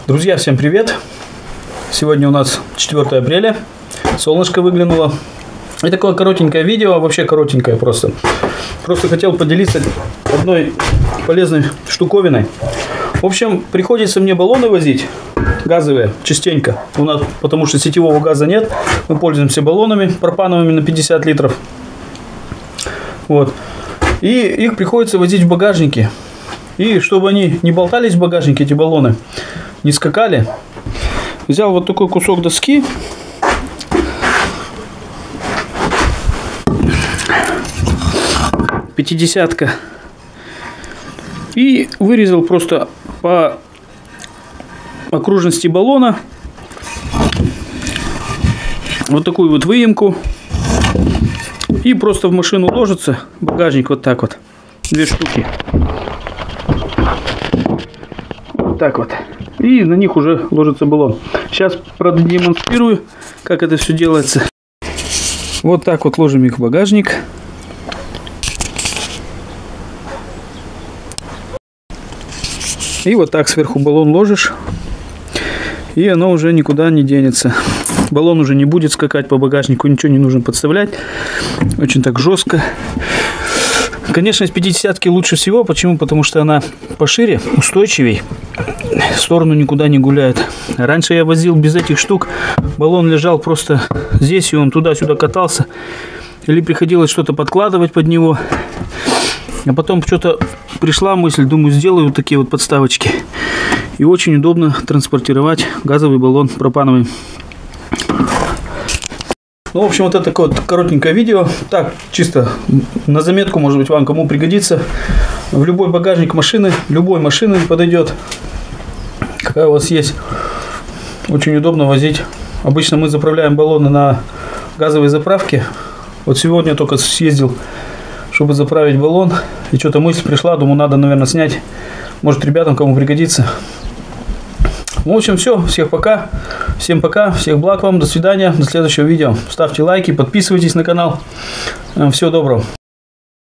Друзья, всем привет! Сегодня у нас 4 апреля, солнышко выглянуло. И такое коротенькое видео, вообще коротенькое просто. Просто хотел поделиться одной полезной штуковиной. В общем, приходится мне баллоны возить, газовые, частенько. У нас, потому что сетевого газа нет, мы пользуемся баллонами пропановыми на 50 литров. Вот. И их приходится возить в багажнике. И чтобы они не болтались в багажнике, эти баллоны, не скакали, взял вот такой кусок доски. Пятидесятка. И вырезал просто по окружности баллона вот такую вот выемку. И просто в машину ложится багажник вот так вот. 2 штуки. Вот так вот. И на них уже ложится баллон. Сейчас продемонстрирую, как это все делается. Вот так вот ложим их в багажник. И вот так сверху баллон ложишь. И оно уже никуда не денется. Баллон уже не будет скакать по багажнику. Ничего не нужно подставлять. Очень так жестко. Конечно, из 50-ки лучше всего. Почему? Потому что она пошире, устойчивей. В сторону никуда не гуляет. Раньше я возил без этих штук. Баллон лежал просто здесь, и он туда-сюда катался. Или приходилось что-то подкладывать под него. А потом что-то пришла мысль, думаю, сделаю вот такие вот подставочки. И очень удобно транспортировать газовый баллон пропановый. Ну, в общем, вот это такое вот коротенькое видео. Так, чисто на заметку, может быть, вам кому пригодится. В любой багажник машины, любой машины подойдет. Какая у вас есть. Очень удобно возить. Обычно мы заправляем баллоны на газовой заправке. Вот сегодня только съездил, чтобы заправить баллон. И что-то мысль пришла, думаю, надо, наверное, снять. Может, ребятам кому пригодится. В общем, все. Всех пока. Всем пока. Всех благ вам. До свидания. До следующего видео. Ставьте лайки, подписывайтесь на канал. Всего доброго.